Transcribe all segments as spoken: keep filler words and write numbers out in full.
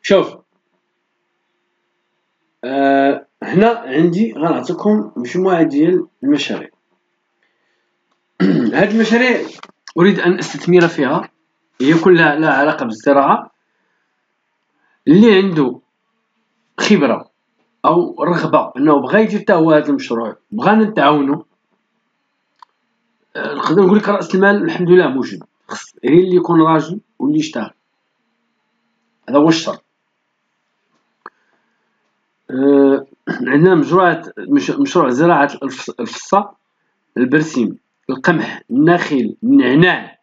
شوف، آه هنا عندي غنعطيكم مجموعة ديال المشاريع. هاد المشاريع أريد أن أستثمر فيها، هي كلها لها علاقة بالزراعة. اللي عنده خبرة أو رغبة أنه بغا يدير تا هو هاد المشروع، بغانا نتعاونو، آه، نقدر نقولك رأس المال الحمد لله موجود، خص غير اللي يكون راجل واللي يشتغل، هذا هو الشرط. آه عندنا مجموعة مشروع زراعة الفصة، البرسيم، القمح، النخيل، النعناع،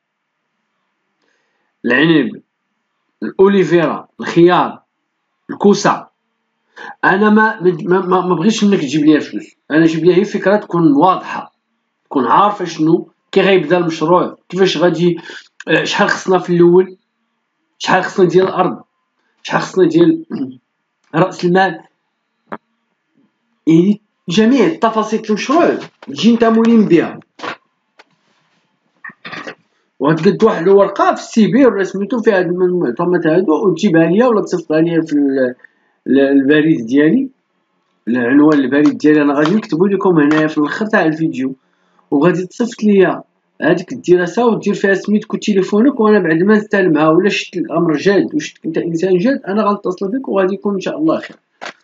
العنب، الأوليفيرا، الخيار، الكوسة. أنا ما ما ما, ما بغيتش منك تجيب لي فلوس، أنا جيب لي فكرة تكون واضحة، تكون عارفة شنو كي غيبدا المشروع، كيفاش غادي، شحال خصنا في الأول، شحال خصنا ديال الأرض، شحال خصنا ديال رأس المال، يعني جميع التفاصيل المشروع تجي نتا مولين بها، وغتقد واحد الورقه في السيبي ولا سميتو فيها هاد المعطيات هادو، وتجيبها ليا ولا تصيفطها ليا في البريد ديالي، العنوان البريد ديالي انا غادي نكتبو لكم هنايا في الاخر تاع الفيديو، وغادي تصيفط ليا هاديك الدراسه ودير فيها سميتك وتليفونك، وانا بعد ما نستلمها ولا شفت الامر جاد وشفت انت انسان جاد انا غنتصل بك وغادي يكون ان شاء الله خير.